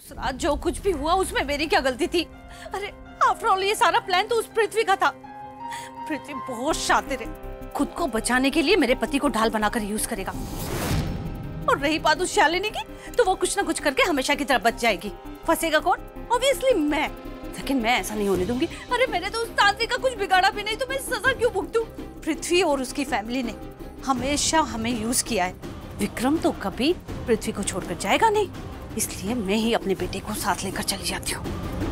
उस रात जो कुछ भी हुआ उसमें मेरी क्या गलती थी? अरे आफ्टर ऑल ये सारा प्लान तो उस पृथ्वी का था। पृथ्वी बहुत शातिर है, खुद को बचाने के लिए मेरे पति को ढाल बनाकर यूज करेगा। और रही बात उस शालिनी की, तो वो कुछ ना कुछ करके हमेशा की तरह बच जाएगी। फंसेगा कौन? ऑब्वियसली मैं। लेकिन मैं ऐसा नहीं होने दूंगी। अरे मैंने तो उस तांत्रिक का कुछ बिगाड़ा भी नहीं, तो मैं सजा क्यों भुगतूं? पृथ्वी और उसकी फैमिली ने हमेशा हमें यूज किया है। विक्रम तो कभी पृथ्वी को छोड़कर जाएगा नहीं, इसलिए मैं ही अपने बेटे को साथ लेकर चली जाती हूँ।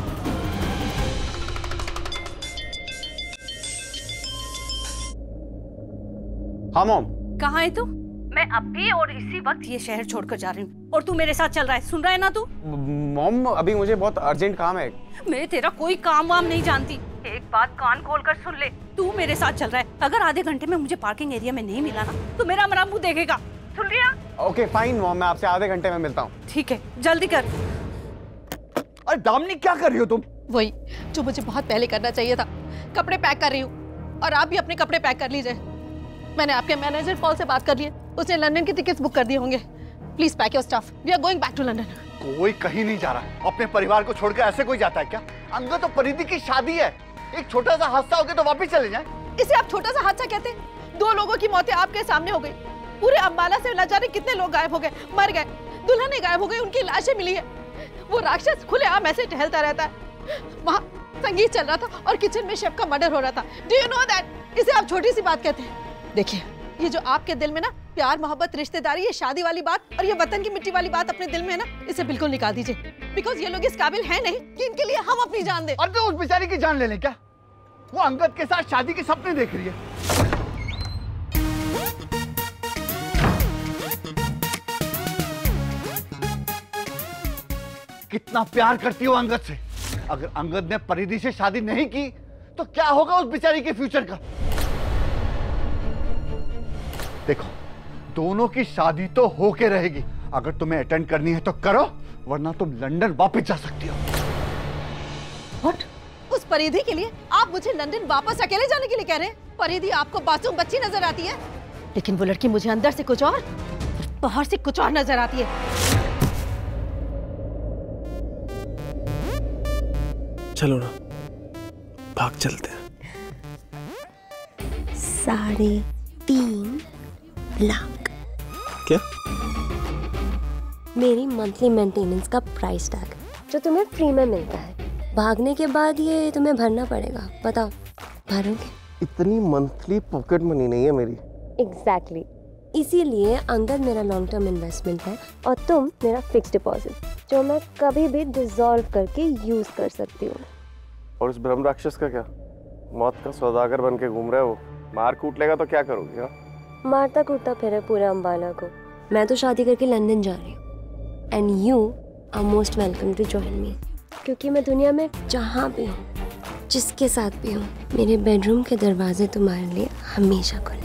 हाँ मॉम। कहाँ है तू? मैं अभी और इसी वक्त ये शहर छोड़कर जा रही हूँ और तू मेरे साथ चल रहा है। सुन रहा है ना तू? मॉम अभी मुझे बहुत अर्जेंट काम है। मैं तेरा कोई काम वाम नहीं जानती। एक बात कान खोलकर सुन ले, तू मेरे साथ चल रहा है। अगर आधे घंटे में मुझे पार्किंग एरिया में नहीं मिला ना, तो मेरा मरा मुंह देखेगा। सुन लिया? ओके फाइन मॉम, मैं आपसे आधे घंटे में मिलता हूँ। ठीक है, जल्दी कर। अरे दामिनी क्या कर रही हो तुम? वही जो मुझे बहुत पहले करना चाहिए था। कपड़े पैक कर रही हूँ और आप भी अपने कपड़े पैक कर लीजिए। मैंने आपके मैनेजर पॉल से बात कर ली है, उसने लंदन की टिकट्स बुक कर दिए होंगे। Please pack your stuff, we are going back to London. कोई कहीं नहीं जा रहा। अपने परिवार को छोड़कर ऐसे कोई जाता है क्या? अंगद तो परिधि की शादी है, एक छोटा सा हादसा हो गया तो वापस चले जाएं। इसे आप छोटा सा हादसा कहते हैं? 2 लोगों की मौतें आपके सामने हो गई। पूरे अंबाला से न जाने कितने लोग गायब हो गए, मर गए, दुल्हनें गायब हो गई, उनकी लाशें मिली है। वो राक्षस खुलेआम ऐसे टहलता रहता है। वहाँ संगीत चल रहा था और किचन में शेफ का मर्डर हो रहा था। Do you know that? इसे आप छोटी सी बात कहते हैं? देखिए, ये जो आपके दिल में ना प्यार मोहब्बत रिश्तेदारी, ये शादी वाली बात और ये वतन की मिट्टी वाली बात अपने दिल में है ना, इसे बिल्कुल निकाल दीजिए। बिकॉज ये लोग इस काबिल है नहीं कि इनके लिए हम अपनी जान दें। और तो उस बेचारी की जान ले लें क्या? वो अंगद के साथ शादी के सपने देख रही है। कितना प्यार करती हो अंगद से। अगर अंगद ने परिधि से शादी नहीं की तो क्या होगा उस बेचारी के फ्यूचर का? देखो, दोनों की शादी तो होके रहेगी। अगर तुम्हें अटेंड करनी है तो करो, वरना तुम लंदन वापस जा सकती हो। What? उस परिधि के लिए आप मुझे लंदन वापस अकेले जाने के लिए कह रहे हैं? परिधि आपको मासूम बच्ची नजर आती है, लेकिन वो लड़की मुझे अंदर से कुछ और, बाहर से कुछ और नजर आती है। चलो ना, भाग चलते हैं। 3.5 लाख क्या? मेरी मंथली मेंटेनेंस का प्राइस टैग जो तुम्हें फ्री में मिलता है। भागने के बाद ये तुम्हें भरना पड़ेगा। बताओ, भरोगे? इतनी मंथली पॉकेट मनी नहीं है मेरी। एग्जैक्टली, इसीलिए अंगद मेरा लॉन्ग टर्म इन्वेस्टमेंट है और तुम मेरा फिक्स डिपॉजिट, जो मैं कभी भी डिसॉल्व करके यूज कर सकती हूँ। और इस ब्रह्म राक्षस का क्या? मौत का सौदागर बन के घूम रहे हो, मार कूट लेगा तो क्या करोगे? हाँ, मारता कूटता फिर पूरे अंबाला को। मैं तो शादी करके लंदन जा रही हूँ and you are most welcome to join me, क्योंकि मैं दुनिया में जहाँ भी हूँ, जिसके साथ भी हूँ, मेरे बेडरूम के दरवाजे तुम्हारे लिए हमेशा खुले।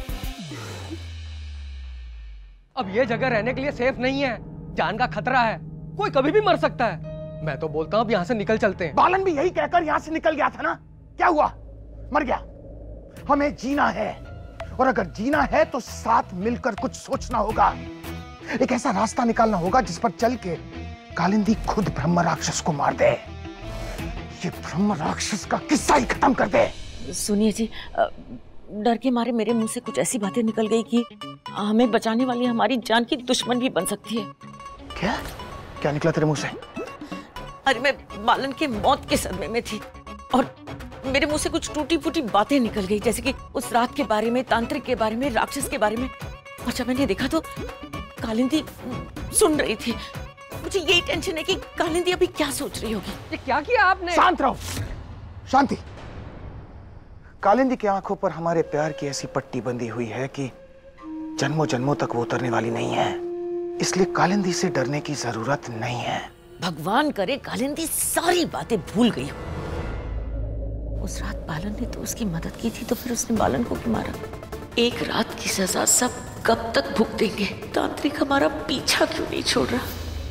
अब ये जगह रहने के लिए सेफ नहीं है, जान का खतरा है, कोई कभी भी मर सकता है। मैं तो बोलता हूँ अब यहाँ से निकल चलते हैं। बालन भी यही कहकर यहाँ से निकल गया था ना, क्या हुआ? मर गया। हमें जीना है, और अगर जीना है तो साथ मिलकर कुछ सोचना होगा। एक ऐसा रास्ता निकालना होगा जिस पर चल के कालिंदी खुद ब्रह्म राक्षस को मार दे। ये ब्रह्म राक्षस का किस्सा ही खत्म कर दे। सुनिए जी, डर के मारे मेरे मुंह से कुछ ऐसी बातें निकल गई कि हमें बचाने वाली हमारी जान की दुश्मन भी बन सकती है। क्या क्या निकला तेरे मुंह से? अरे मैं बालन के मौत के सदमे में थी और मेरे मुंह से कुछ टूटी फूटी बातें निकल गई, जैसे कि उस रात के बारे में, तांत्रिक के बारे में, राक्षस के बारे में। और जब मैंने देखा तो कालिंदी सुन रही थी। मुझे यही टेंशन है कि कालिंदी अभी क्या सोच रही होगी। ये क्या किया आपने? शांत रहो, शांति। कालिंदी की आंखों पर हमारे प्यार की ऐसी पट्टी बंधी हुई है कि जन्मों जन्मों तक वो उतरने वाली नहीं है, इसलिए कालिंदी से डरने की जरूरत नहीं है। भगवान करे कालिंदी सारी बातें भूल गई हो। उस रात बालन ने तो उसकी मदद की थी, तो फिर उसने बालन को क्यों मारा? एक रात की सजा सब कब तक भुगतेंगे? तांत्रिक हमारा पीछा क्यों नहीं छोड़ रहा?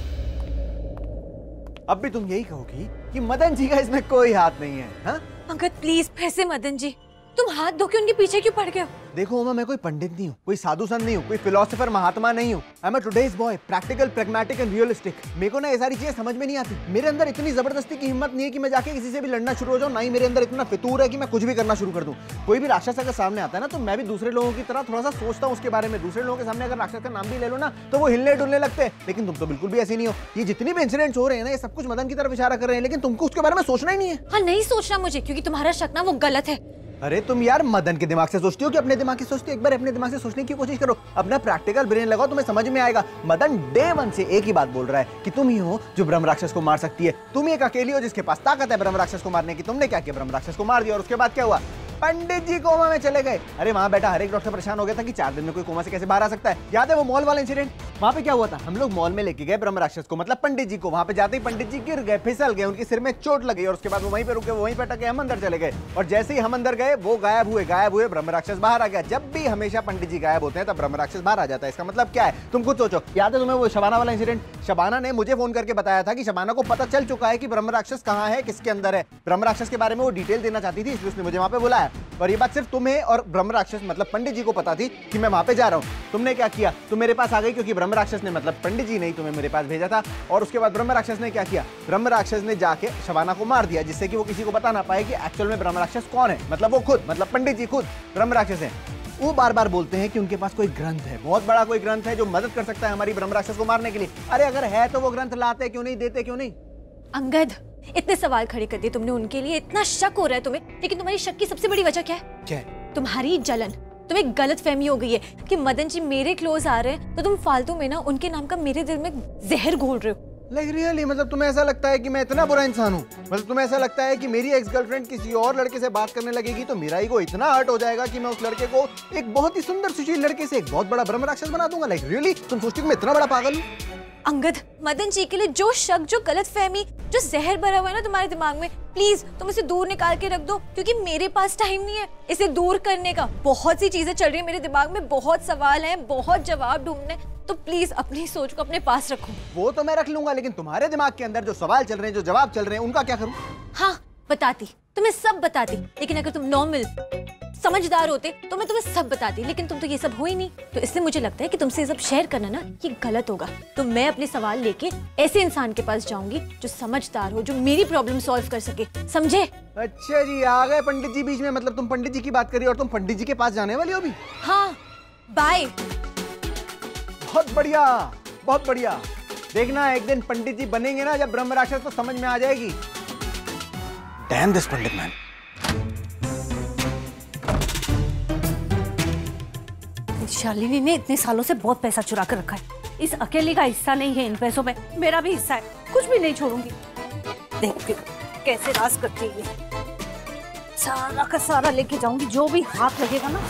अब भी तुम यही कहोगी कि मदन जी का इसमें कोई हाथ नहीं है? हाँ? अंगद प्लीज, पैसे मदन जी, तुम हाथ धो के उनके पीछे क्यों पड़ गए हो? देखो उमा, मैं कोई पंडित नहीं हूँ, कोई साधु संत नहीं हूँ, कोई फिलोसोफर महात्मा नहीं हूँ। I am a today's boy, practical, pragmatic and realistic. मेरे को ना ये सारी चीजें समझ में नहीं आती। मेरे अंदर इतनी जबरदस्ती की हिम्मत नहीं है कि मैं जाके किसी से भी लड़ना शुरू हो जाऊँ, ना ही मेरे अंदर इतना फितूर है कि मैं कुछ भी करना शुरू कर दूँ। कोई भी राक्षस अगर सामने आता है ना, तो मैं भी दूसरे लोगों की तरह थोड़ा सा सोचता हूँ उसके बारे में। दूसरे लोगों के सामने अगर राक्षस का नाम भी ले लो ना, तो वो हिलने डुलने लगते हैं। लेकिन तुम तो बिल्कुल भी ऐसे नहीं हो। ये जितनी भी इंसिडेंट्स हो रहे हैं ना, ये सब कुछ मदन की तरफ इशारा कर रहे हैं, लेकिन तुमको उसके बारे में सोचना ही नहीं है। हाँ, नहीं सोचना मुझे, क्योंकि तुम्हारा शक ना वो गलत है। अरे तुम यार मदन के दिमाग से सोचती हो कि अपने दिमाग से सोचती हो? एक बार अपने दिमाग से सोचने की कोशिश करो, अपना प्रैक्टिकल ब्रेन लगाओ, तुम्हें समझ में आएगा। मदन डे 1 से एक ही बात बोल रहा है कि तुम ही हो जो ब्रह्म राक्षस को मार सकती है। तुम ही एक अकेली हो जिसके पास ताकत है ब्रह्म राक्षस को मारने की। तुमने क्या किया? ब्रह्म राक्षस को मार दिया। और उसके बाद क्या हुआ? पंडित जी कोमा में चले गए। अरे वहां बैठा हर एक डॉक्टर परेशान हो गया था कि 4 दिन में कोई कोमा से कैसे बाहर आ सकता है। याद है वो मॉल वाला इंसिडेंट? वहां पे क्या हुआ था? हम लोग मॉल में लेके गए ब्रह्म राक्षस को, मतलब पंडित जी को। वहां पे जाते ही पंडित जी गिर गए, फिसल गए, उनके सिर में चोट लगी और उसके बाद वो वहीं पे रुके, वहीं पे अटके। हम अंदर चले गए और जैसे ही हम अंदर गए वो गायब हुए, ब्रह्म राक्षस बाहर आ गया। जब भी हमेशा पंडित जी गायब होते हैं तब ब्रह्म राक्षस बाहर आ जाता है। इसका मतलब क्या है? तुम खुद सोचो। याद है तुम्हें वो शबाना वाला इंसिडेंट? शबाना ने मुझे फोन करके बताया था कि शबाना को पता चल चुका है कि ब्रह्म राक्षस कहाँ है, किसके अंदर है। ब्रह्म राक्षस के बारे में वो डिटेल देना चाहती थी, इसलिए उसने मुझे वहां पे बुलाया। और ये बात सिर्फ तुम्हें और ब्रह्म राक्षस मतलब पंडित जी को पता थी कि मैं वहां पे जा रहा हूं। तुमने क्या किया? तुम मेरे पास आ गई क्योंकि ब्रह्म राक्षस ने, मतलब पंडित जी ने तुम्हें मेरे पास भेजा था। और उसके बाद ब्रह्म राक्षस ने क्या किया? ब्रह्म राक्षस ने जाके शबाना को मार दिया, जिससे कि वो किसी को बता ना पाए कि एक्चुअल में ब्रह्म राक्षस कौन है। मतलब वो खुद, मतलब पंडित जी खुद ब्रह्म राक्षस है। वो बार बार बोलते हैं कि उनके पास कोई ग्रंथ है, बहुत बड़ा कोई ग्रंथ है जो मदद कर सकता है हमारी ब्रह्म राक्षस को मारने के लिए। अरे अगर है तो वो ग्रंथ लाते क्यों नहीं, देते क्यों नहीं? अंगद, इतने सवाल खड़े कर दिए तुमने उनके लिए, इतना शक हो रहा है तुम्हें, लेकिन तुम्हारी शक की सबसे बड़ी वजह क्या है? क्या है? तुम्हारी जलन। तुम्हें गलत फहमी हो गई है कि मदन जी मेरे क्लोज आ रहे हैं तो तुम फालतू में ना उनके नाम का मेरे दिल में जहर घोल रहे हो। Like really? मतलब तुम्हें ऐसा लगता है कि मैं इतना बुरा इंसान हूँ? मतलब तुम्हें ऐसा लगता है कि मेरी एक्स गर्लफ्रेंड किसी और लड़के से बात करने लगेगी तो मेरा ईगो इतना हर्ट हो जाएगा कि मैं उस लड़के को एक बहुत ही सुंदर सुशील लड़के से एक बहुत बड़ा ब्रह्म राक्षस बना दूंगा? Like really? तुम सोचती हो मैं इतना बड़ा पागल हूँ? अंगद, मदन जी के लिए जो शक, जो गलत फहमी, जो जहर भरा हुआ है ना तुम्हारे दिमाग में, प्लीज तुम इसे दूर निकाल के रख दो, क्योंकि मेरे पास टाइम नहीं है इसे दूर करने का। बहुत सी चीजें चल रही है मेरे दिमाग में, बहुत सवाल हैं, बहुत जवाब ढूंढने, तो प्लीज अपनी सोच को अपने पास रखो। वो तो मैं रख लूंगा, लेकिन तुम्हारे दिमाग के अंदर जो सवाल चल रहे हैं, जो जवाब चल रहे हैं, उनका क्या करूं? हाँ बताती, तुम्हें सब बताती, लेकिन अगर तुम नॉर्मल समझदार होते तो मैं तुम्हें सब बताती, लेकिन तुम तो ये सब हो ही नहीं। तो इसलिए मुझे लगता है कि तुमसे ये सब शेयर करना ना ये गलत होगा। तो मैं अपने सवाल लेके ऐसे इंसान के पास जाऊंगी जो समझदार हो, जो मेरी प्रॉब्लम सॉल्व कर सके, समझे? अच्छा जी, आ गए पंडित जी बीच में। मतलब तुम पंडित जी की बात करी और तुम पंडित जी के पास जाने वाली हो अभी? हाँ, बाय। बहुत बढ़िया, बहुत बढ़िया। देखना एक दिन पंडित जी बनेंगे ना जब ब्रह्म राक्षस, तो समझ में आ जाएगी। Damn this Pandit man. Shalini ने इतने सालों से बहुत पैसा चुरा कर रखा है। इस अकेली का हिस्सा नहीं है इन पैसों में, मेरा भी हिस्सा है, कुछ भी नहीं छोड़ूंगी। देखती कैसे राज करती है, सारा का सारा लेके जाऊंगी, जो भी हाथ लगेगा ना।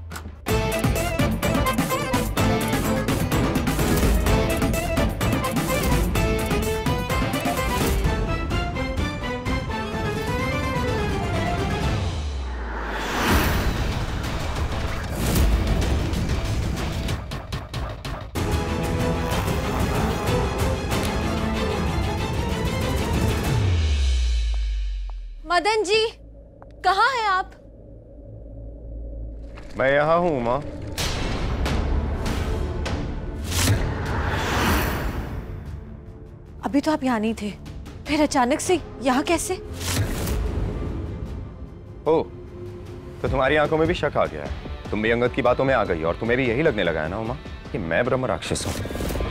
मदन जी, कहाँ हैं आप? मैं यहाँ हूँ माँ। अभी तो आप यहाँ नहीं थे, फिर अचानक से यहाँ कैसे? ओ, तो तुम्हारी आंखों में भी शक आ गया है। तुम भी अंगद की बातों में आ गई और तुम्हें भी यही लगने लगा है ना उमा कि मैं ब्रह्म राक्षस हूँ।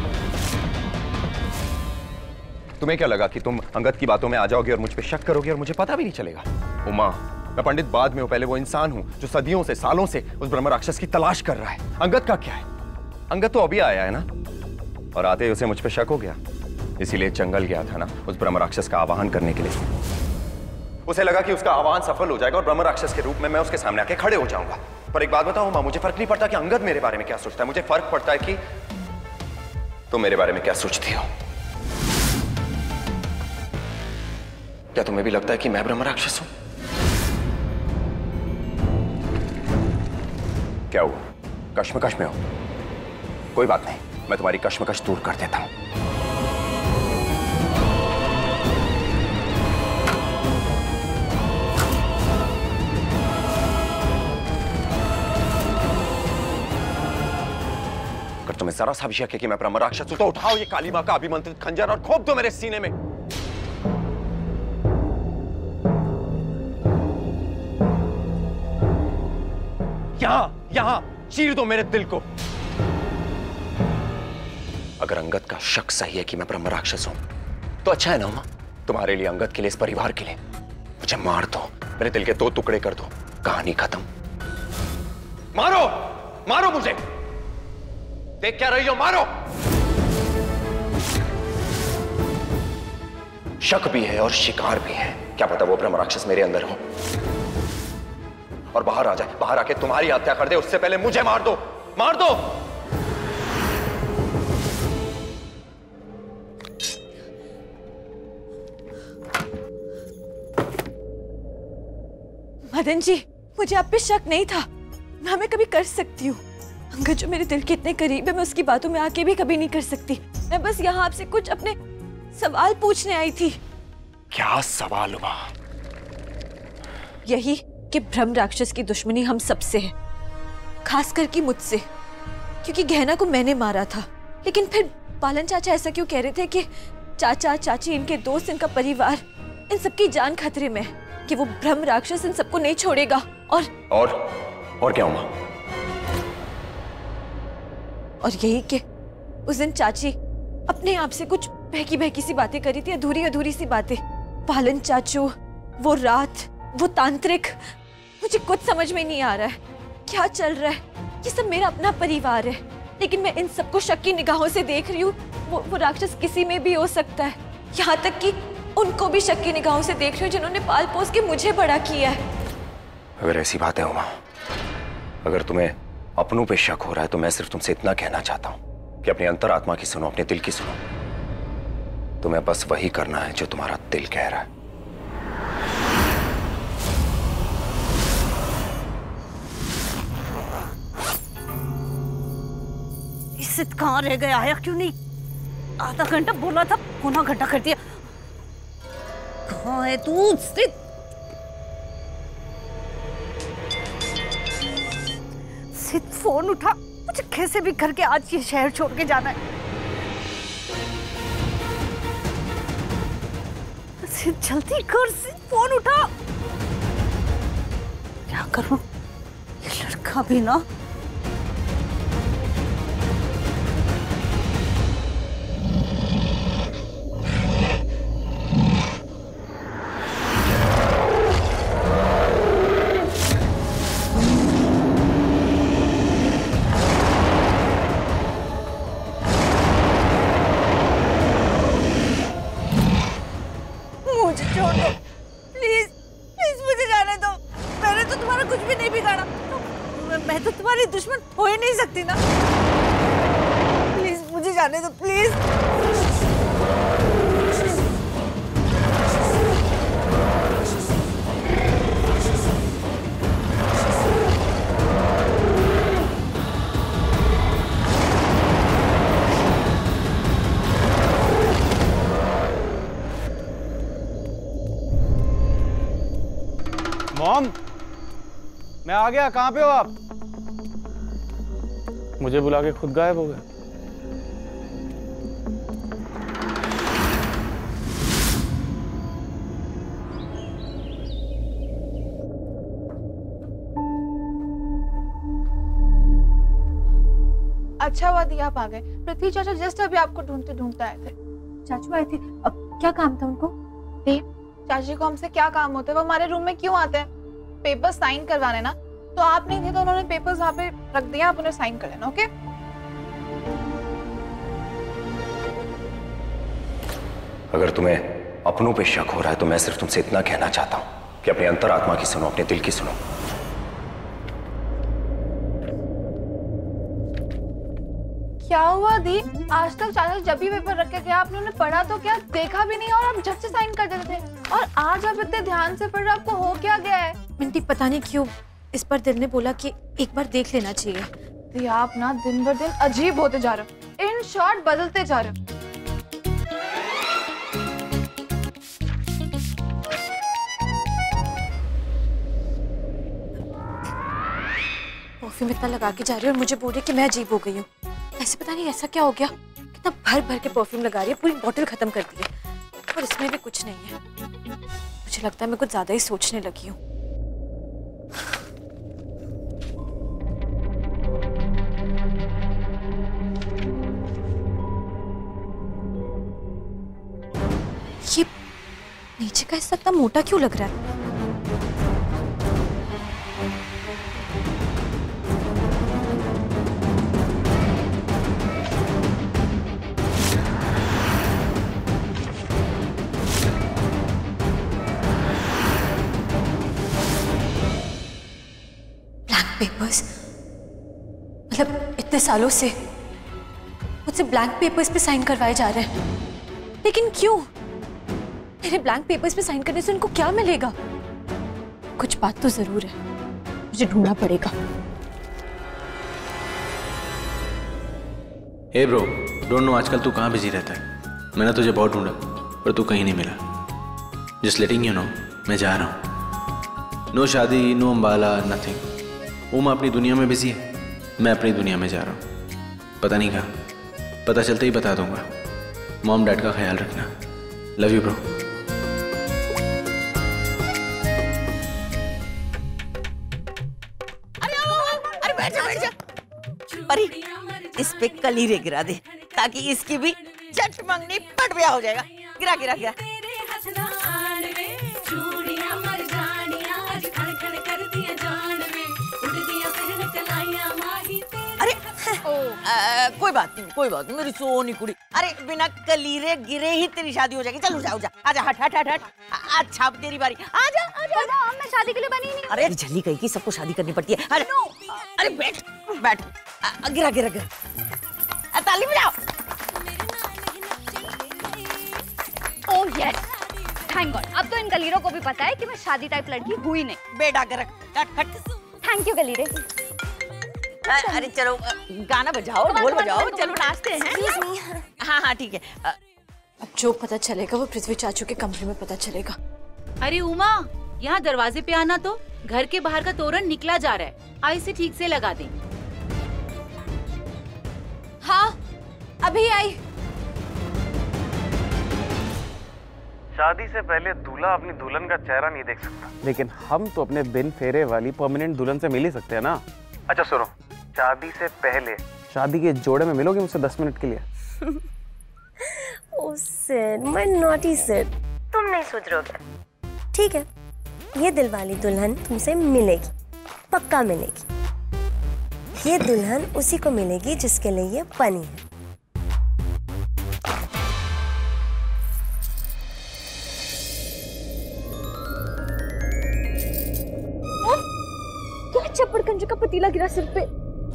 तुम्हें क्या लगा कि तुम अंगद की बातों में आ जाओगे और मुझ पे शक करोगे और मुझे पता भी नहीं चलेगा? उमा, मैं पंडित बाद में हूं, पहले वो इंसान हूं जो सदियों से, सालों से उस ब्रह्म राक्षस की तलाश कर रहा है। अंगद का क्या है? अंगद तो अभी आया है ना, और आते ही उसे मुझ पे शक हो गया, इसीलिए जंगल गया था ना उस ब्रह्म राक्षस का आवाहन करने के लिए। उसे लगा कि उसका आह्वान सफल हो जाएगा और ब्रह्म राक्षस के रूप में मैं उसके सामने आके खड़े हो जाऊंगा। पर एक बात बताओ उमा, मुझे फर्क नहीं पड़ता कि अंगद मेरे बारे में क्या सोचता है, मुझे फर्क पड़ता है कि तुम मेरे बारे में क्या सोचती हो। क्या तुम्हें भी लगता है कि मैं ब्रह्म राक्षस हूं? क्या हुआ, कश्मकश में हो? कोई बात नहीं, मैं तुम्हारी कश्मकश दूर कर देता हूं। जरा सा भी शक है कि मैं ब्रह्म राक्षस हूं तो उठाओ ये काली मां का अभिमंत्रित खंजर और खोप दो मेरे सीने में। यहां चीर दो मेरे दिल को। अगर अंगद का शक सही है कि मैं ब्रह्म राक्षस हूं तो अच्छा है ना उमा, तुम्हारे लिए, अंगद के लिए, इस परिवार के लिए मुझे मार दो, मेरे दिल के 2 टुकड़े कर दो, कहानी खत्म। मारो मारो मुझे, देख क्या रही हो, मारो। शक भी है और शिकार भी है, क्या पता वो ब्रह्म राक्षस मेरे अंदर हो और बाहर आ जाए, बाहर आके तुम्हारी हत्या कर दे, उससे पहले मुझे मार दो, मार दो। मदन जी, मुझे आप पे शक नहीं था, ना मैं कभी कर सकती हूँ। अंगद जो मेरे दिल के इतने करीब है, मैं उसकी बातों में आके भी कभी नहीं कर सकती। मैं बस यहाँ आपसे कुछ अपने सवाल पूछने आई थी। क्या सवाल हुआ? यही कि ब्रह्म राक्षस की दुश्मनी हम सबसे है, खास करके मुझसे, क्योंकि गहना को मैंने मारा था। लेकिन फिर पालन चाचा ऐसा क्यों कह रहे थे कि चाचा चाची, इनके दोस्त, इनका परिवार, इन सबकी जान खतरे में, कि वो ब्रह्म राक्षस इन सबको नहीं छोड़ेगा। और क्या हुआ? और यही कि उस दिन चाची अपने आप से कुछ बहकी बहकी सी बातें करी थी, अधूरी अधूरी सी बातें। पालन चाचू, वो रात, वो तांत्रिक, मुझे कुछ समझ में नहीं आ रहा है क्या चल रहा है। ये सब मेरा अपना परिवार है, लेकिन मैं इन सबको शक की निगाहों से देख रही हूँ। वो राक्षस किसी में भी हो सकता है, यहाँ तक कि उनको भी शक की निगाहों से देख रही हूँ जिन्होंने पाल पोस के मुझे बड़ा किया है। अगर ऐसी बात है उमा, अगर तुम्हें अपनों पे शक हो रहा है तो मैं सिर्फ तुमसे इतना कहना चाहता हूँ कि अपनी अंतरात्मा की सुनो, अपने दिल की सुनो। तुम्हें बस वही करना है जो तुम्हारा दिल कह रहा है। सिद्ध कहाँ रह गया, आया क्यों नहीं? आधा घंटा बोला था, पौना घंटा कर दिया। कहाँ है तू सिद्ध? सिद्ध फोन उठा, मुझे कैसे भी करके आज ये शहर छोड़ के जाना है। सिद्ध जल्दी कर, सिद्ध फोन उठा। क्या करूं, ये लड़का भी ना। मैं तो तुम्हारी दुश्मन हो ही नहीं सकती ना। प्लीज मुझे जाने दो, प्लीज। मॉम, मैं आ गया। कहाँ पे हो आप? मुझे बुला के खुद गायब हो गए। अच्छा हुआ दी आप आ गए। पृथ्वी चाचा जस्ट अभी आपको ढूंढते ढूंढते आए थे। चाचू आए थे, अब क्या काम था उनको? दी, चाची को हमसे क्या काम होता है? वो हमारे रूम में क्यों आते हैं? पेपर साइन करवाने ना। तो आप नहीं थे तो उन्होंने पेपर्स वहाँ पे रख दिया, आप उन्हें साइन कर लेना। ओके? अगर तुम्हें अपनों पे शक हो रहा है तो मैं सिर्फ तुमसे इतना कहना चाहता हूं कि अपनी अंतरात्मा की सुनो, अपने दिल की सुनो। क्या हुआ दी? आज तक चाचा जब भी पेपर रख के गया आपने उन्हें पढ़ा तो क्या, देखा भी नहीं और आप झट से साइन कर देते थे। और आज आप इतने ध्यान से पढ़ रहे, आपको हो क्या गया है? मिंटी पता नहीं क्यों इस पर दिल ने बोला कि एक बार देख लेना चाहिए। दी आप ना दिन ब दिन अजीब होते जा रहे हो, इन शॉर्ट बदलते जा रहे हो। परफ्यूम इतना लगा के जा रही है और मुझे बोल रही है कि मैं अजीब हो गई हूँ। वैसे पता नहीं ऐसा क्या हो गया, कितना भर भर के परफ्यूम लगा रही है, पूरी बोतल खत्म कर दी है और इसमें भी कुछ नहीं है। मुझे लगता है मैं कुछ ज्यादा ही सोचने लगी हूँ। ये नीचे का हिस्सा इतना मोटा क्यों लग रहा है? पेपर्स, मतलब इतने सालों से मुझसे ब्लैंक पेपर्स पे साइन करवाए जा रहे हैं, लेकिन क्यों? मेरे ब्लैंक पेपर्स पे साइन करने से उनको क्या मिलेगा? कुछ बात तो जरूर है, मुझे ढूंढना पड़ेगा। हे ब्रो, डोंट नो आजकल तू कहाँ बिजी रहता है। मैंने तुझे बहुत ढूंढा पर तू कहीं नहीं मिला। जस्ट लेटिंग यू नो, मैं जा रहा हूँ। नो शादी, नो अंबाला, नथिंग। उमा अपनी दुनिया में बिजी है, मैं अपनी दुनिया में जा रहा हूँ। पता नहीं कहाँ, पता चलते ही बता दूंगा। मॉम डैड का ख्याल रखना। Love you bro. अरे बैठ जा। परी, इस पे कलीरे गिरा दे ताकि इसकी भी झट मंगनी पट ब्याह हो जाएगा। गिरा। कोई बात नहीं, मेरी सोनी कुड़ी। अरे बिना कलीरे गिरे ही तेरी शादी हो जाएगी। चल जा, आजा, हट। अच्छा अब तेरी बारी। आजा। मैं शादी के लिए बनी नहीं। अरे जल्दी कही कि सबको शादी करनी पड़ती है। अरे बैठ। गिरा। ताली बजाओ। Oh yes, thank God. अब तो इन गलीरों को भी पता है कि मैं शादी टाइप लड़की हुई नहीं। बेटा कर थैंक यू गलीरे। अरे चलो गाना बजाओ, ढोल बजाओ, चलो नाचते हैं। हाँ ठीक है। अब जो पता चलेगा वो पृथ्वी चाचू के कमरे में पता चलेगा। अरे उमा, यहाँ दरवाजे पे आना। तो घर के बाहर का तोरण निकला जा रहा है, आई से ठीक से लगा दे। हाँ अभी आई। शादी से पहले दूल्हा अपनी दुल्हन का चेहरा नहीं देख सकता, लेकिन हम तो अपने बिन फेरे वाली परमानेंट दुल्हन से मिल ही सकते हैं ना। अच्छा सुनो, शादी से पहले शादी के जोड़े में मिलोगे मुझसे 10 मिनट के लिए? Oh Sid, my naughty Sid, तुम नहीं सुधरोगे। ठीक है, ये दिलवाली दुल्हन तुमसे मिलेगी, पक्का मिलेगी। ये दुल्हन उसी को मिलेगी जिसके लिए ये बनी है। क्या चप्पड़ कंजू का पतीला गिरा सिर पे।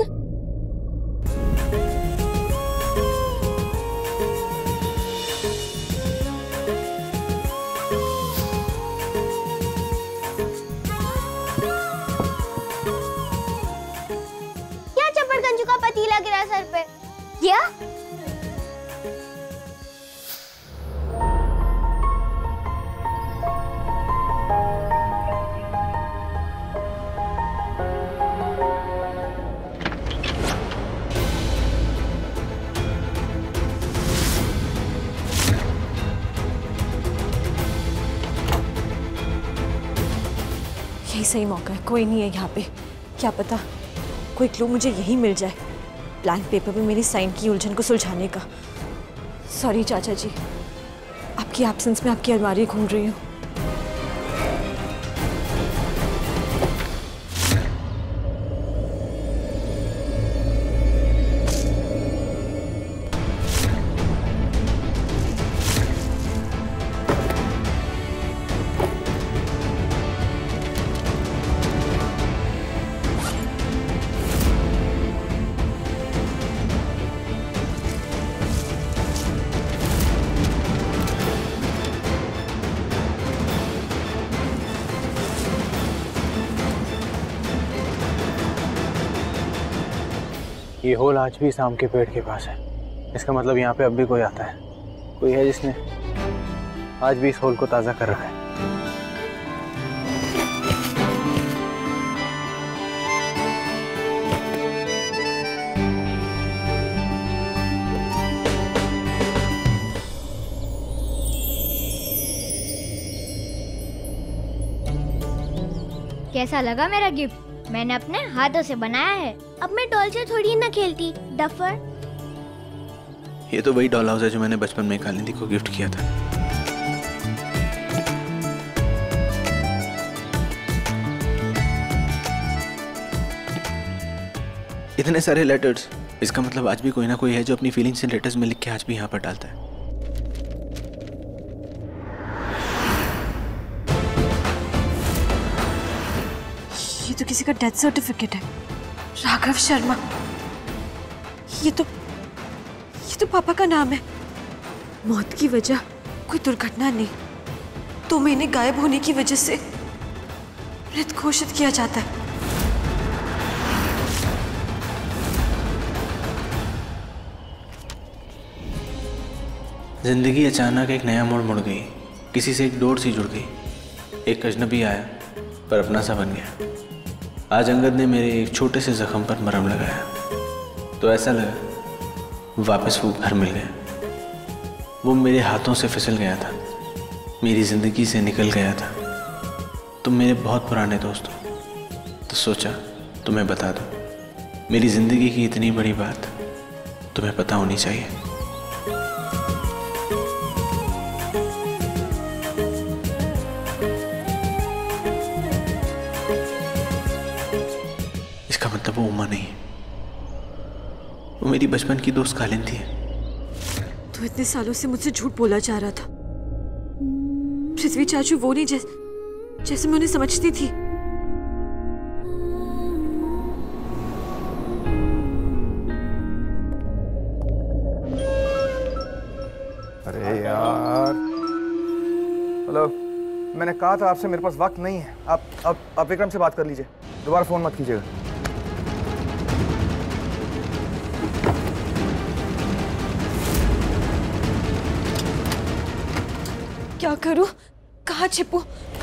का पतीला गिरा सर पे। क्या? यही सही मौका है, कोई नहीं है यहाँ पे। क्या पता कोई क्लू मुझे यही मिल जाए, ब्लैंक पेपर पे मेरी साइन की उलझन को सुलझाने का। सॉरी चाचा जी, आपकी एब्सेंस में आपकी अलमारी घूम रही हूँ। ये होल आज भी शाम के पेड़ के पास है। इसका मतलब यहाँ पे अब भी कोई आता है, कोई है जिसने आज भी इस होल को ताज़ा कर रखा है। कैसा लगा मेरा गिफ्ट? मैंने अपने हाथों से बनाया है। अब मैं डॉल से थोड़ी ना खेलती, डफर। ये तो वही डॉल हाउस है जो मैंने बचपन में कालिंदी को गिफ्ट किया था। इतने सारे लेटर्स, इसका मतलब आज भी कोई ना कोई है जो अपनी फीलिंग्स इन लेटर्स में लिख के आज भी यहाँ पर डालता है। ये तो किसी का डेथ सर्टिफिकेट है। राघव शर्मा। ये तो पापा का नाम है। मौत की वजह कोई दुर्घटना नहीं, 2 महीने गायब होने की वजह से मृत घोषित किया जाता है। जिंदगी अचानक एक नया मोड़ मुड़ गई। किसी से एक डोर सी जुड़ गई। एक अजनबी आया पर अपना सा बन गया। आज अंगद ने मेरे एक छोटे से जख्म पर मरहम लगाया तो ऐसा लगा वापस वो घर मिल गया। वो मेरे हाथों से फिसल गया था, मेरी जिंदगी से निकल गया था। तुम मेरे बहुत पुराने दोस्त हो तो सोचा तुम्हें बता दूं। मेरी जिंदगी की इतनी बड़ी बात तुम्हें पता होनी चाहिए। इसका मतलब वो उमा नहीं है, वो मेरी बचपन की दोस्त कालिंदी है। तो इतने सालों से मुझसे झूठ बोला जा रहा था। पृथ्वी चाचू वो नहीं जैसे मैं उन्हें समझती थी। अरे यार, हेलो, मैंने कहा था आपसे मेरे पास वक्त नहीं है। आप विक्रम से बात कर लीजिए, दोबारा फोन मत कीजिएगा। क्या करूं? कहाँ छिपूं?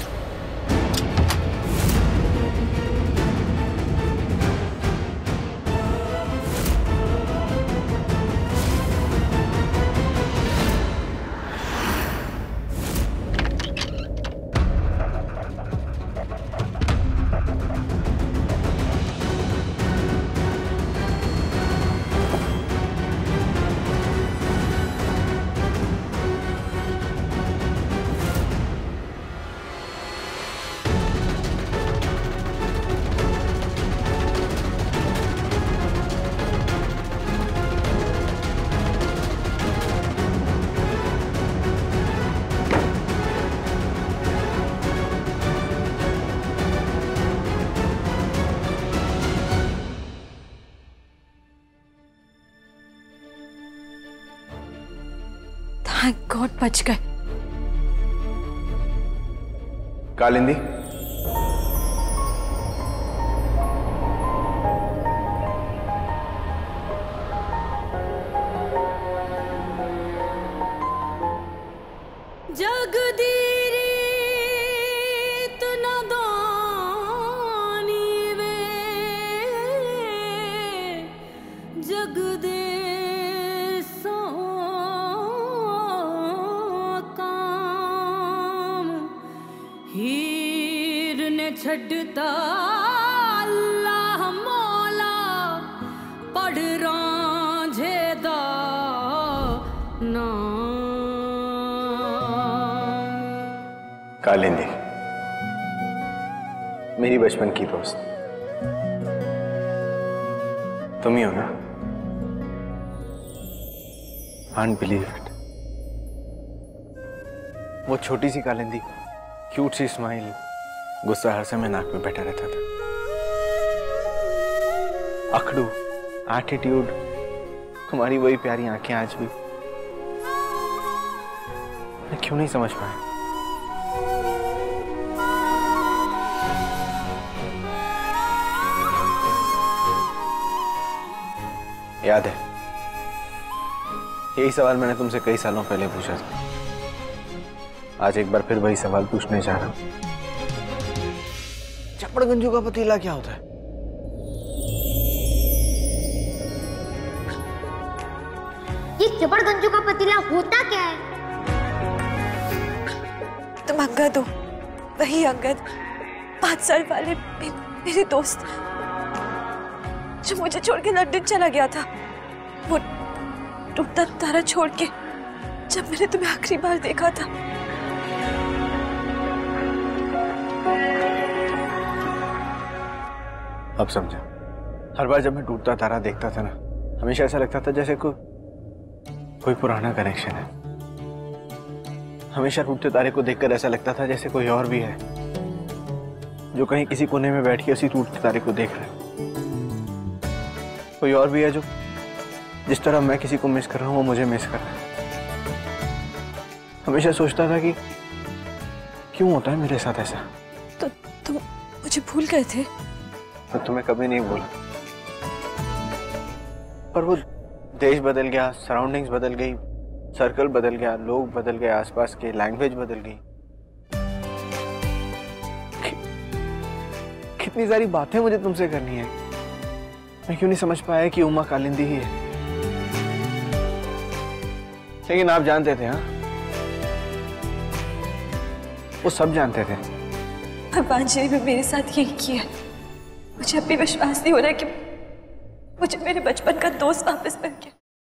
थैंक गॉड बच गए। कालिंदी, छड़ता अल्लाह मौला पढ़ रांझे दा नाम। कालिंदी मेरी बचपन की दोस्त, तुम ही हो ना? Can't believe it। वो छोटी सी कालिंदी, क्यूट सी स्माइल, गुस्सा हर समय नाक में बैठा रहता था। अखड़ू, एटीट्यूड, तुम्हारी वही प्यारी आंखें आज भी। मैं क्यों नहीं समझ पाया? याद है, यही सवाल मैंने तुमसे कई सालों पहले पूछा था। आज एक बार फिर वही सवाल पूछने जा रहा हूं। चपड़गंजू का पतीला क्या होता है? ये चपड़गंजू का पतीला होता क्या है? तुम अंगद हो, वही अंगद 5 साल वाले मेरे दोस्त जो मुझे छोड़ के लंदन चला गया था, वो टूटता तारा छोड़ के जब मैंने तुम्हें आखिरी बार देखा था। अब समझा। हर बार जब मैं टूटता तारा देखता था ना, हमेशा ऐसा लगता था जैसे कोई पुराना कनेक्शन है। हमेशा टूटते तारे को देखकर ऐसा लगता था जैसे कोई और भी है जो कहीं किसी कोने में बैठ के उसी टूटते तारे को देख रहा है। कोई और भी है जो जिस तरह मैं किसी को मिस कर रहा हूं वो मुझे मिस कर रहा है। हमेशा सोचता था कि क्यों होता है मेरे साथ ऐसा। तो तुम मुझे भूल गए थे? मैं तुम्हें कभी नहीं भूला, पर वो देश बदल गया, सराउंडिंग्स बदल गई, सर्कल बदल गया, लोग बदल गए, आसपास के लैंग्वेज बदल गई। कितनी सारी बातें मुझे तुमसे करनी है। मैं क्यों नहीं समझ पाया कि उमा कालिंदी ही है। लेकिन आप जानते थे, हाँ? वो सब जानते थे। भगवान जी ने मेरे साथ यही किया। मुझे अब भी विश्वास नहीं हो रहा कि मुझे मेरे बचपन का दोस्त वापस मिल गया।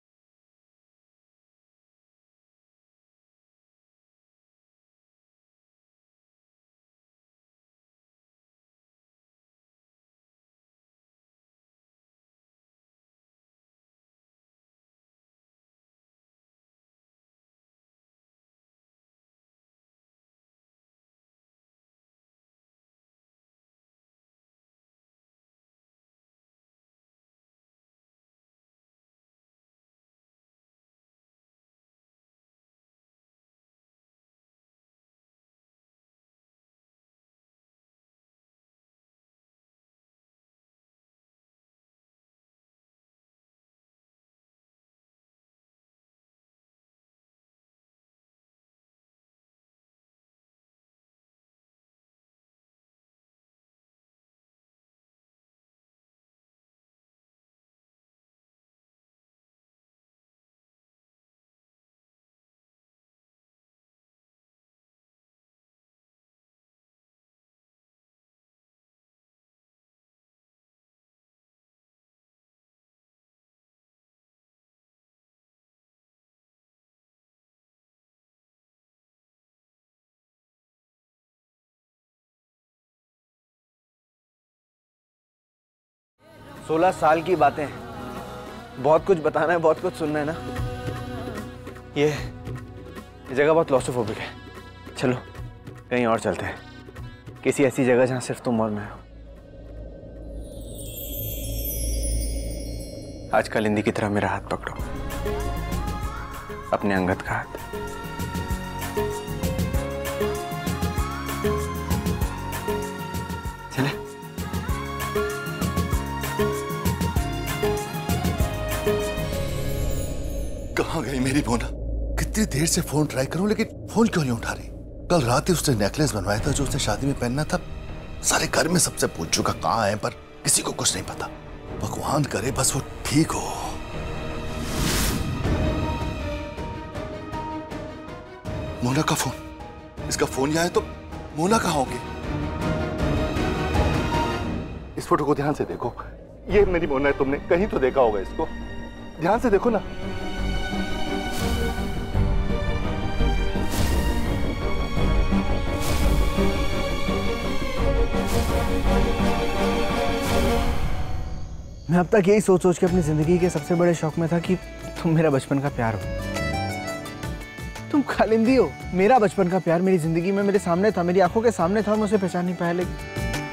सोलह साल की बातें, बहुत कुछ बताना है, बहुत कुछ सुनना है ना। ये जगह बहुत क्लॉस्ट्रोफोबिक है। चलो कहीं और चलते हैं, किसी ऐसी जगह जहां सिर्फ तुम और मैं हो। आज कालिंदी की तरह मेरा हाथ पकड़ो, अपने अंगद का हाथ। चले? कहाँ गई मेरी मोना? कितनी देर से फोन ट्राई करूं लेकिन फोन क्यों नहीं उठा रही? कल रात ही उसने नेकलेस बनवाया था जो उसने शादी में पहनना था। सारे घर में सबसे पूछ चुका कहाँ है, पर किसी को कुछ नहीं पता। भगवान करे बस वो ठीक हो। मोना का फोन, इसका फोन यहाँ है तो मोना कहाँ होगी? इस फोटो को ध्यान से देखो, ये मेरी मोना है। तुमने कहीं तो देखा होगा इसको, ध्यान से देखो ना। मैं अब तक यही सोच सोच के अपनी जिंदगी के सबसे बड़े शौक में था कि तुम मेरा बचपन का प्यार हो। तुम कालिंदी हो, मेरा बचपन का प्यार मेरी जिंदगी में मेरे सामने था, मेरी आंखों के सामने था और मैं उसे पहचान नहीं पाया। लेकिन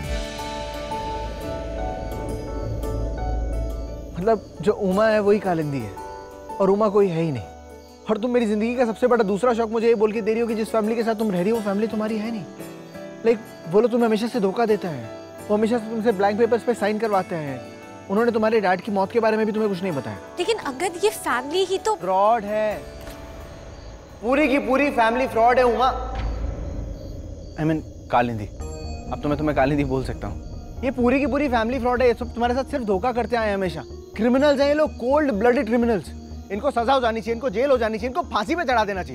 मतलब जो उमा है वही कालिंदी है और उमा कोई है ही नहीं। और तुम मेरी जिंदगी का सबसे बड़ा दूसरा शौक मुझे ये बोल के दे रही हो कि जिस फैमिली के साथ तुम रह रही हो वो फैमिली तुम्हारी है नहीं। लाइक वो लोग तुम्हें हमेशा से धोखा देता है, वो हमेशा से तुमसे ब्लैंक पेपर्स पे साइन करवाते हैं। उन्होंने तुम्हारे डैड की मौत के बारे में भी तुम्हें कुछ नहीं बताया। लेकिन अंगद ये फैमिली ही तो फ्रॉड है, पूरी की पूरी फैमिली फ्रॉड है उमा। I mean, कालिंदी, अब तो मैं तुम्हें कालिंदी बोल सकता हूँ। ये पूरी की पूरी फैमिली फ्रॉड है। ये सब तुम्हारे साथ सिर्फ धोखा करते आए हमेशा। क्रिमिनल्स हैं ये लोग, कोल्ड ब्लडेड क्रिमिनल्स। इनको सजा हो जानी चाहिए, इनको जेल हो जानी चाहिए, इनको फांसी पे चढ़ा देना चाहिए।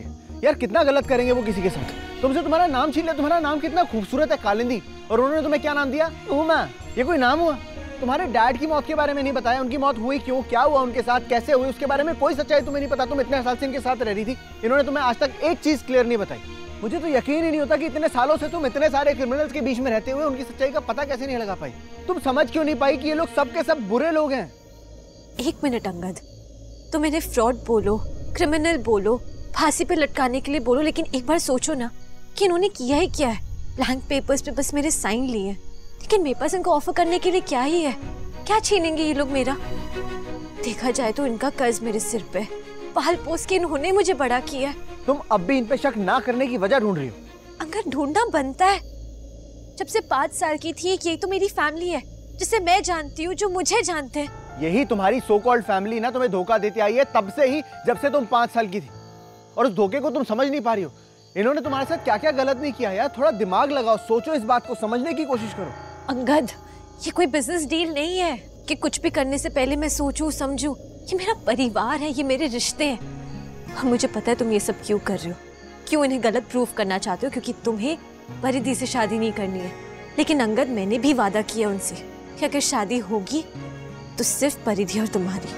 यार कितना गलत करेंगे वो किसी के साथ। तुमसे तुम्हारा नाम छीन लिया, तुम्हारा नाम कितना खूबसूरत है कालिंदी, और उन्होंने तुम्हें क्या नाम दिया? उमा। ये कोई नाम हुआ? तुम्हारे डैड की मौत के बारे में नहीं बताया, उनकी मौत हुई क्यों, क्या हुआ उनके साथ, कैसे हुई, उसके बारे में कोई सच्चाई तुम्हें नहीं पता। तुम इतने साल से इनके साथ रह रही थी, इन्होंने तुम्हें आज तक एक चीज क्लियर नहीं बताई। मुझे तो यकीन ही नहीं होता कि इतने सालों से तुम इतने सारे क्रिमिनल्स के बीच में रहते हुए उनकी सच्चाई का पता कैसे नहीं लगा पाई। तुम समझ क्यों नहीं पाई कि ये लोग सब के सब बुरे लोग हैं? एक मिनट अंगद, तुम इन्हें फ्रॉड बोलो, क्रिमिनल बोलो, फांसी पे लटकाने के लिए बोलो, लेकिन एक बार सोचो ना कि इन्होंने किया ही क्या है। ब्लैंक पेपर्स पे बस मेरे साइन लिए हैं, लेकिन मेरे पास इनको ऑफर करने के लिए क्या ही है? क्या छीनेंगे ये लोग मेरा? देखा जाए तो इनका कर्ज मेरे सिर पे, पाल पोस के इन्होंने मुझे बड़ा किया है। तुम अब भी इन पे शक ना करने की वजह ढूंढ रही हो? अगर ढूंढना बनता है, जब से 5 साल की थी, यही तो मेरी फैमिली है जिसे मैं जानती हूँ, जो मुझे जानते हैं। यही तुम्हारी सो कॉल्ड फैमिली ना तुम्हें धोखा देती आई है तब से ही, जब से तुम 5 साल की थी, और उस धोखे को तुम समझ नहीं पा रही हो। इन्होंने तुम्हारे साथ क्या क्या गलत नहीं किया यार, थोड़ा दिमाग लगाओ, सोचो, इस बात को समझने की कोशिश करो। अंगद, ये कोई बिजनेस डील नहीं है कि कुछ भी करने से पहले मैं सोचूं समझूं। ये मेरा परिवार है, ये मेरे रिश्ते हैं, और मुझे पता है तुम ये सब क्यों कर रहे हो, क्यों इन्हें गलत प्रूफ करना चाहते हो, क्योंकि तुम्हें परिधि से शादी नहीं करनी है। लेकिन अंगद, मैंने भी वादा किया उनसे कि अगर शादी होगी तो सिर्फ परिधि और तुम्हारी।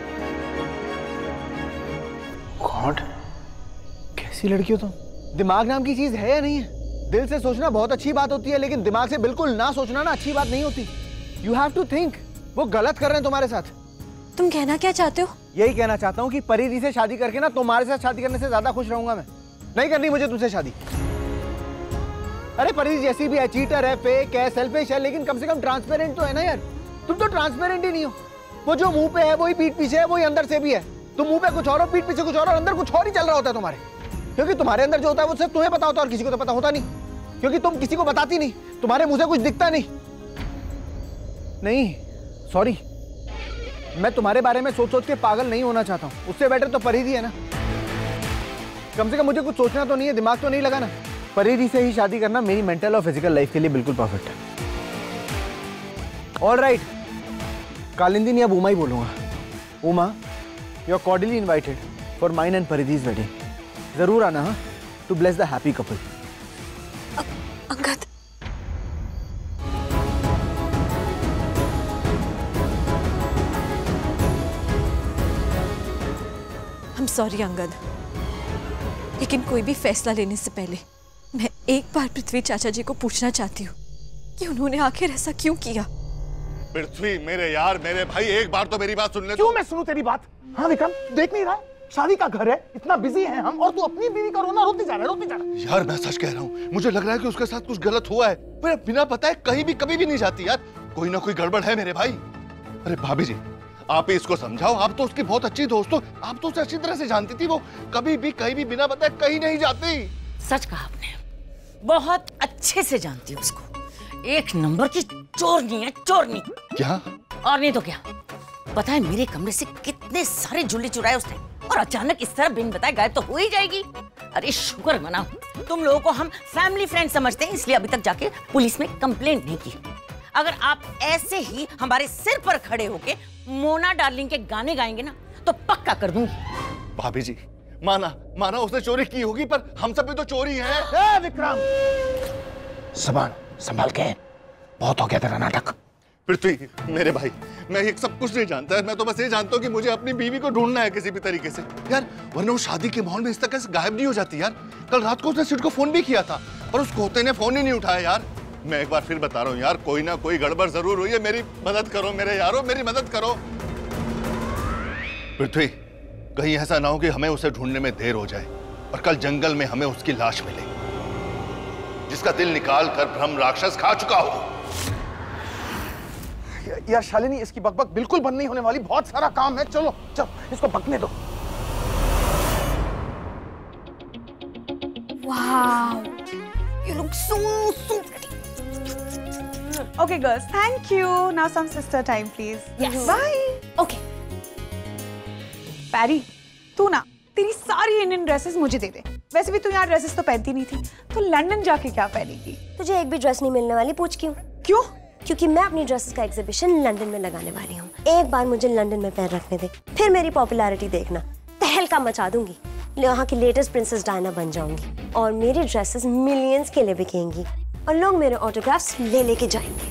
गॉड, कैसी लड़की हो तुम? दिमाग नाम की चीज है या नहीं है? दिल से सोचना बहुत अच्छी बात होती है, लेकिन दिमाग से बिल्कुल ना सोचना ना अच्छी बात नहीं होती। You have to think. वो गलत कर रहे हैं तुम्हारे साथ। तुम कहना क्या चाहते हो? यही कहना चाहता हूँ कि परिधि से शादी करके ना तुम्हारे साथ शादी करने से ज्यादा खुश रहूंगा मैं। नहीं करनी मुझे तुमसे शादी। अरे परिधि जैसी भी है, चीटर है, फेक है, सेल्फिश है, लेकिन कम से कम ट्रांसपेरेंट तो है ना यार। तुम तो ट्रांसपेरेंट ही नहीं हो। वो जो मुंह पे है वही पीठ पीछे है, वही अंदर से भी है। तुम मुंह पे कुछ और हो, पीठ पीछे कुछ और, अंदर कुछ और ही चल रहा होता है तुम्हारे। क्योंकि तुम्हारे अंदर जो होता है वो सिर्फ तुम्हें पता होता है और किसी को तो पता होता नहीं, क्योंकि तुम किसी को बताती नहीं, तुम्हारे मुंह से कुछ दिखता नहीं। नहीं, सॉरी, मैं तुम्हारे बारे में सोच सोच के पागल नहीं होना चाहता हूँ। उससे बेटर तो परिधि है ना। कम से कम मुझे कुछ सोचना तो नहीं है, दिमाग तो नहीं लगाना। परिधि से ही शादी करना मेरी मेंटल और फिजिकल लाइफ के लिए बिल्कुल परफेक्ट है। ऑल राइट, कालिंदी नहीं, अब उमा ही बोलूंगा। Uma, you are cordially invited for mine and Paridhi's wedding. जरूर आना, हाँ, to bless the happy couple. Angad, I'm sorry Angad, लेकिन कोई भी फैसला लेने से पहले मैं एक बार पृथ्वी चाचा जी को पूछना चाहती हूँ कि उन्होंने आखिर ऐसा क्यों किया। पृथ्वी, मेरे यार, मेरे भाई, एक बार तो मेरी बात सुन ले। क्यों मैं सुनूं तेरी बात? हाँ विक्रम, देख नहीं रहा? शादी का घर है, इतना बिजी है हम, और तू अपनी बीवी का रोना रोती जा रहा है। यार मैं सच कह रहा हूँ, मुझे लग रहा है कि उसके साथ कुछ गलत हुआ है, पर बिना बताए कहीं भी कभी भी नहीं जाती यार। कोई ना कोई गड़बड़ है मेरे भाई। अरे भाभी जी, आप ही इसको समझाओ। आप तो उसकी बहुत अच्छी दोस्त हो, आप तो उसे अच्छी तरह से जानती थी। वो कभी भी कहीं भी बिना बताए कहीं नहीं जाती। सच कहा आपने, बहुत अच्छे से जानती हूँ उसको। एक नंबर की चोरनी है, चोरनी। क्या? और नहीं तो क्या। पता है मेरे कमरे से कितने सारे झूले चुराए उसने, और अचानक इस तरह बिन बताए गायब तो हो ही जाएगी। अरे शुक्र मनाओ, तुम लोगों को हम फैमिली फ्रेंड समझते हैं, इसलिए अभी तक जाके पुलिस में कंप्लेंट नहीं की। अगर आप ऐसे ही हमारे सिर पर खड़े होके मोना डार्लिंग के गाने गाएंगे ना, तो पक्का कर दूंगी। भाभी जी, माना उसने चोरी की होगी, पर हम सब भी तो चोरी हैं। विक्रम, ज़बान संभाल के, बहुत हो गया तेरा नाटक। पृथ्वी, मेरे भाई, मैं ये सब कुछ नहीं जानता है। मैं तो बस ये जानता हूँ कि मुझे अपनी बीवी को ढूंढना है किसी भी तरीके से यार, वरना वो शादी के माहौल में इस तरह से गायब नहीं हो जाती यार। कल रात को उसने सिड को फोन भी किया था, और उस खोते ने फोन ही नहीं उठाया यार। मैं एक बार फिर बता रहा हूँ यार, कोई ना कोई गड़बड़ जरूर हुई है। मेरी मदद करो मेरे यारों, मेरी मदद करो। पृथ्वी, कहीं ऐसा ना हो कि हमें उसे ढूंढने में देर हो जाए और कल जंगल में हमें उसकी लाश मिले, जिसका दिल निकाल कर ब्रह्म राक्षस खा चुका हो। यार शालिनी, इसकी बकबक बिल्कुल बंद नहीं होने वाली, बहुत सारा काम है। चलो चल, इसको बकने दो। वाव, you look so pretty. Okay girls, thank you. Now some sister time please. Yes. Bye. Okay. पैरी, तू ना तेरी सारी इंडियन ड्रेसेस मुझे दे दे। वैसे भी तू यहाँ ड्रेसेस तो पहनती नहीं थी, तो लंदन जाके क्या पहनेगी? तुझे एक भी ड्रेस नहीं मिलने वाली, पूछ क्यों? क्यों? क्योंकि मैं अपनी ड्रेसेस का एग्जीबिशन लंदन में लगाने वाली हूँ। एक बार मुझे लंदन में पैर रखने दे, फिर मेरी पॉपुलैरिटी देखना, तहलका मचा दूंगी। यहाँ की लेटेस्ट प्रिंसेस डायना बन जाऊंगी और मेरी ड्रेसेस मिलियंस के लिए बिकेंगी और लोग मेरे ऑटोग्राफ्स ले लेके जाएंगे।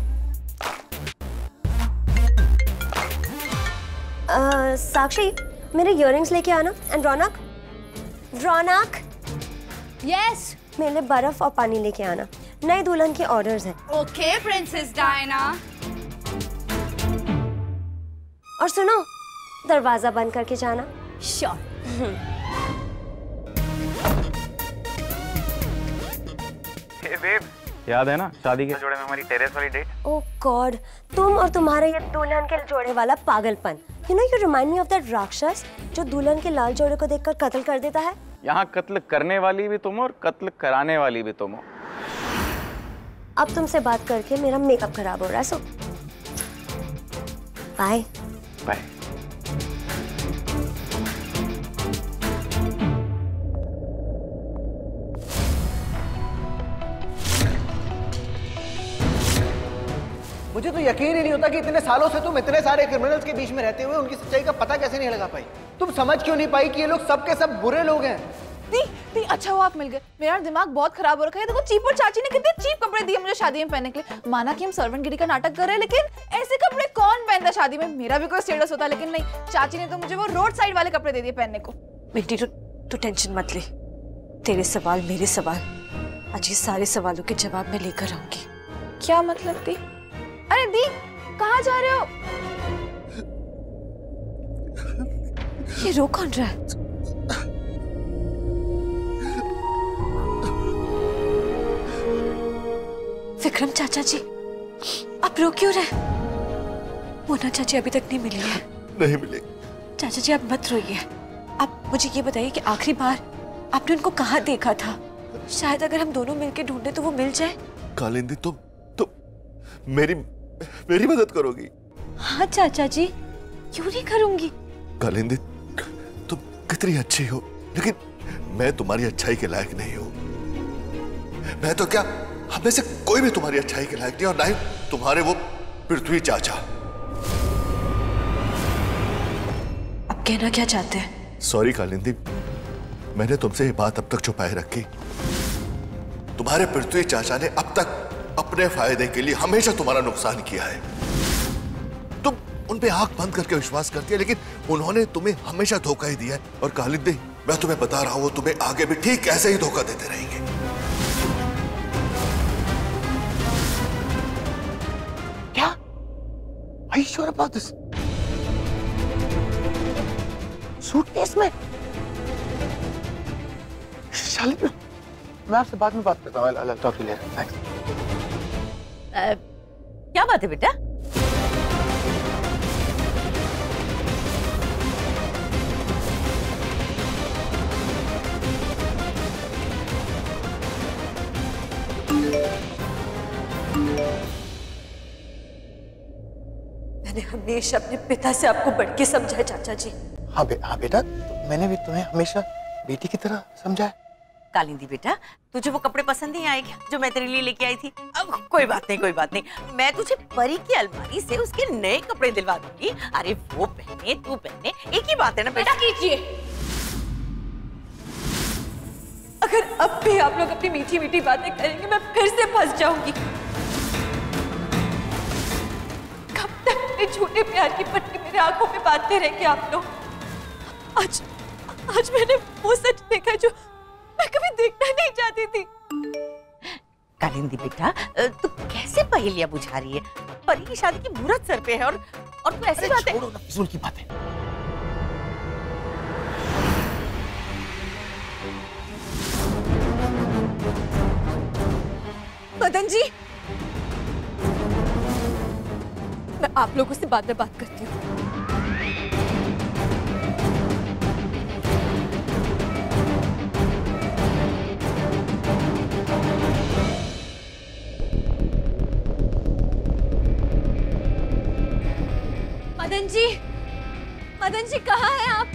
साक्षी, मेरे इयररिंग्स लेके आना। एंड रौनक, रौनक, यस, मेरे लिए बर्फ और पानी लेके आना। नई दुल्हन के ऑर्डर्स हैं। Okay princess Diana. और सुनो, दरवाजा बंद करके जाना। श्योर। बेब, याद है ना शादी के जोड़े में हमारी टेरेस वाली डेट? ओह गॉड, तुम और तुम्हारे ये दुल्हन के जोड़े वाला पागलपन। You know, you remind me of that राक्षस जो दुल्हन के लाल जोड़े को देखकर कत्ल कर देता है। यहाँ कत्ल करने वाली भी तुम हो और कत्ल कराने वाली भी तुम हो। अब तुमसे बात करके मेरा मेकअप खराब हो रहा है, सो बाय बाय। मुझे तो यकीन ही नहीं होता कि इतने सालों से तुम इतने सारे क्रिमिनल्स के बीच में रहते हुए उनकी सच्चाई का पता कैसे नहीं लगा पाई। तुम समझ क्यों नहीं पाई कि ये लोग सब के सब बुरे लोग हैं? दी अच्छा हुआ आप मिल गए, मेरा दिमाग बहुत खराब हो रखा है। देखो चीप और चाची ने कितने चीप कपड़े दिए मुझे शादी में पहनने के लिए। माना कि हम सर्वेंट गिरी का नाटक कर रहे हैं, लेकिन ऐसे कपड़े कौन पहनता शादी में? मेरा भी कोई स्टेटस होता, लेकिन नहीं, चाची ने तो मुझे वो रोड साइड वाले कपड़े दे दिए पहनने को। बेटी तू टेंशन मत ले, तेरे सवाल मेरे सवाल, आज ये सारे सवालों के जवाब मैं लेकर आऊंगी। क्या मतलब दी? अरे दी, कहाँ जा रहे हो? ये रो कौन रहा है? विक्रम चाचा जी, आप रो क्यों रहे? मोना चाची अभी तक नहीं मिली है। नहीं मिली। चाचा जी आप मत रोइए। आप मुझे ये बताइए कि आखिरी बार आपने उनको कहाँ देखा था? शायद अगर हम दोनों मिलकर ढूंढे तो वो मिल जाए। कालिंदी, तुम मेरी मदद करोगी? हाँ चाचा जी, क्यों नहीं करूंगी। कालिंदी, तुम कितनी अच्छी हो, लेकिन मैं तुम्हारी अच्छाई के लायक नहीं हूं। मैं तो क्या, हम में से कोई भी तुम्हारी अच्छाई के लायक नहीं, और ना ही तुम्हारे वो पृथ्वी चाचा। अब कहना क्या चाहते हैं? सॉरी कालिंदी, मैंने तुमसे ये बात अब तक छुपाए रखी। तुम्हारे पृथ्वी चाचा ने अब तक अपने फायदे के लिए हमेशा तुम्हारा नुकसान किया है। तुम उन पे आंख बंद करके विश्वास करती है, लेकिन उन्होंने तुम्हें हमेशा धोखा ही दिया है। और कालिंदी, मैं तुम्हें बता रहा हूं, वो तुम्हें आगे भी ठीक ऐसे ही धोखा देते रहेंगे। क्या? Are you sure about this? Suitcase में? शालिनी, मैं आपसे बाद में बात करता हूँ। I'll talk to you later. Thanks. क्या बात है बेटा? मैंने हमेशा अपने पिता से आपको बढ़ के समझा है चाचा जी। हाँ बेटा, मैंने भी तुम्हें हमेशा बेटी की तरह समझा है। कालिंदी बेटा, तुझे वो कपड़े पसंद नहीं आए क्या जो मैं तेरे लिए लेके आई थी? अब कोई बात नहीं, मैं तुझे परी की अलमारी से उसके नए कपड़े दिलवा दूंगी। अरे वो पहने, तू पहने, एक ही बात है ना बेटा। कीजिए, अगर अब भी आप लोग अपनी मीठी मीठी बातें करेंगे मैं फिर से फंस जाऊंगी। कब तक अपने झूठे प्यार की पट्टी मेरे आंखों में बांधते रहेंगे आप लोग? आज मैंने वो सच देखा जो मैं कभी देखना नहीं चाहती थी। कालिंदी बेटा, तू कैसे पहेलियां बुझा रही है? परी की शादी की मुहूर्त सर पे है और तू ऐसी बातें। छोड़ो ना फिजूल की बातें। मदन जी, मैं आप लोगों से बाद में बात करती हूँ। मदन जी कहाँ हैं आप?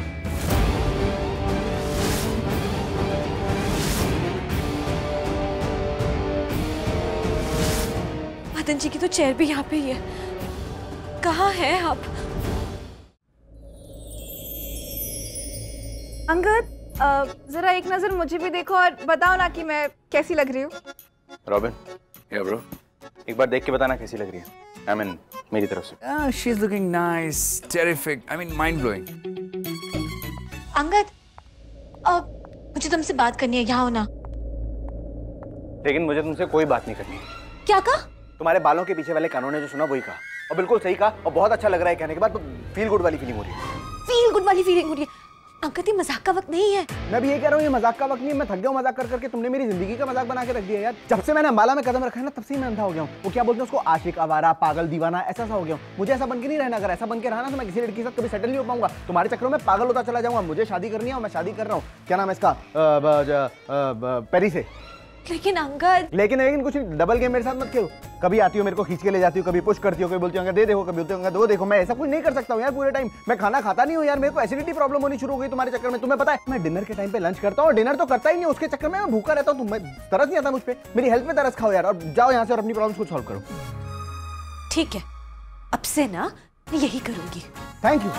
मदन जी की तो चेयर भी यहाँ पे ही है। कहाँ हैं आप? अंगद, जरा एक नजर मुझे भी देखो और बताओ ना कि मैं कैसी लग रही हूँ। रॉबिन, या ब्रो, एक बार देख के बताना कैसी लग रही है। I mean, मेरी तरफ से। She is looking nice, terrific. I mean, mind blowing. Angad, मुझे तुमसे बात करनी है, यहाँ हो ना। लेकिन मुझे तुमसे कोई बात नहीं करनी। क्या कहा? तुम्हारे बालों के पीछे वाले कानों ने जो सुना वही कहा, और बिल्कुल सही कहा, और बहुत अच्छा लग रहा है कहने के बाद। फील गुड वाली फीलिंग हो रही है। फील गुड वाली फीलिंग हो रही है। अंकल, ये मजाक का वक्त नहीं है। मैं भी ये कह रहा हूँ, ये मजाक का वक्त नहीं है। मैं थक गया हूँ मजाक कर करके। तुमने मेरी जिंदगी का मजाक बना के रख दिया यार। जब से मैंने अंबाला में कदम रखा है ना, तब से मैं अंधा हो गया हूँ। वो क्या बोलते हैं उसको, आशिक, आवारा, पागल, दीवाना, ऐसा हो गया हूँ। मुझे ऐसा बन के नहीं रहना। अगर ऐसा बन के रहना तो मैं किसी लड़की के साथ कभी सेटल नहीं हो पाऊंगा। तुम्हारे चक्करों में पागल होता चला जाऊंगा। मुझे शादी करनी है और मैं शादी कर रहा हूँ। क्या नाम है इसका, पेरी से। लेकिन अंकल, लेकिन कुछ नहीं। डबल गेम मेरे साथ मत खेलो। कभी आती हो मेरे को खींच के ले जाती हो, कभी पुश करती हो, कभी बोलती हो दे देखो, कभी बोलती हो दो देखो। मैं ऐसा कुछ नहीं कर सकता हूँ यार पूरे टाइम। मैं खाना खाता नहीं हूँ यार। मेरे को एसिडिटी प्रॉब्लम होनी शुरू हो गई तुम्हारे चक्कर में। तुम्हें पता है मैं डिनर के टाइम पे लंच करता हूँ और डिनर तो करता ही नहीं, उसके चक्कर में मैं भूखा रहता हूँ। तुम्हें तरस नहीं आता मुझ पे? मेरी हेल्थ में तरस खाओ यार, और जाओ यहाँ से और अपनी प्रॉब्लम को सॉल्व करो। ठीक है, अब से ना मैं यही करूंगी। Thank you.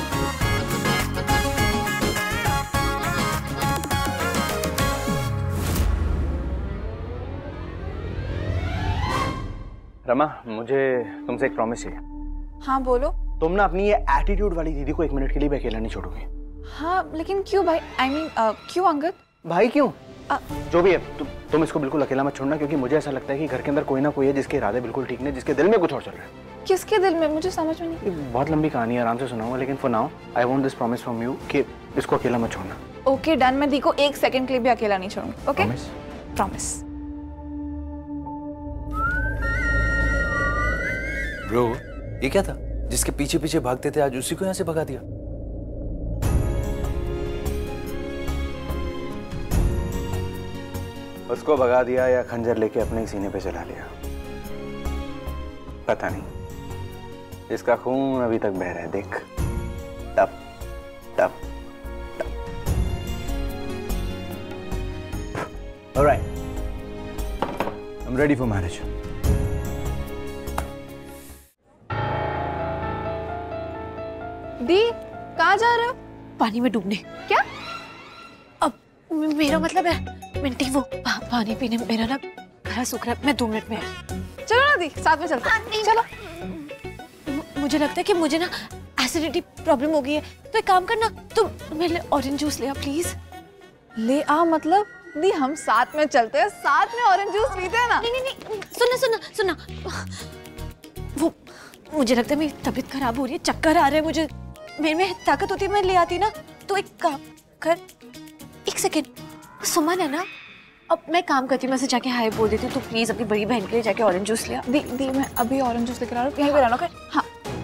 रमा, मुझे तुमसे एक प्रॉमिस चाहिए। हाँ बोलो। तुम ना अपनी ये एटीट्यूड वाली दीदी को 1 मिनट के लिए भी अकेला नहीं छोड़ोगे। हाँ लेकिन क्यों भाई? I mean, क्यों अंगद? भाई क्यों? जो भी है, तुम इसको बिल्कुल अकेला मत छोड़ना, क्योंकि मुझे ऐसा लगता है कि घर के अंदर कोई ना कोई है जिसके इरादे बिल्कुल ठीक नहीं, जिसके दिल में कुछ और चल रहा है। किसके दिल में? मुझे समझ में नहीं। बहुत लंबी कहानी है, आराम से सुनाऊंगा, लेकिन for now I want this promise from you कि इसको अकेला मत छोड़ना। Okay done. मैं दी को 1 सेकंड के लिए भी अकेला नहीं छोड़ूंगी। Okay promise. ब्रो, ये क्या था? जिसके पीछे पीछे भागते थे आज उसी को यहाँ से भगा दिया। उसको भगा दिया या खंजर लेके अपने ही सीने पे चला लिया, पता नहीं। इसका खून अभी तक बह रहा है, देख। टप टप टप। Alright, I am ready for marriage. दी, कहाँ जा रहे हो? पानी में डूबने। क्या? अब मेरा मतलब है मिंटी, वो पानी पीने। मेरा ना गला सूख रहा है। मैं 2 मिनट में। चलो ना दी, साथ में चलते हैं। चलो। मुझे लगता है कि मुझे ना एसिडिटी प्रॉब्लम हो गई है, तो एक काम करना, तुम मेरे लिए ऑरेंज जूस ले आ प्लीज। ले आ मतलब? दी हम साथ में चलते हैं, साथ में ऑरेंज जूस पीते हैं ना। नहीं, सुनना। वो मुझे लगता है मेरी तबीयत खराब हो रही है, चक्कर आ रहे हैं मुझे। मेरे में ताकत होती, मैं ले आती ना। तो एक काम कर, 1 सेकेंड, सुमन है ना? अब मैं काम करती हूँ, मैं से जाके हाय बोल देती हूँ। तो प्लीज अपनी बड़ी बहन के लिए जाके ऑरेंज जूस ले आ। दी मैं अभी ऑरेंज जूस लेकर आ रहा हूँ, यहीं पे रहना। हाँ।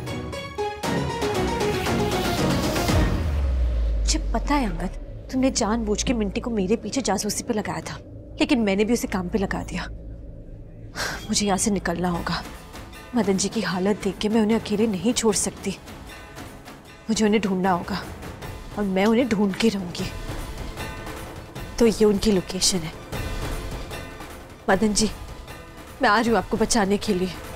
मुझे पता है अंगद, तुमने जानबूझ के मिंटी को मेरे पीछे जासूसी पे लगाया था, लेकिन मैंने भी उसे काम पे लगा दिया। मुझे यहाँ से निकलना होगा। मदन जी की हालत देख के मैं उन्हें अकेले नहीं छोड़ सकती। मुझे उन्हें ढूंढना होगा और मैं उन्हें ढूंढ के रहूंगी। तो ये उनकी लोकेशन है। मदन जी, मैं आ रही हूँ आपको बचाने के लिए।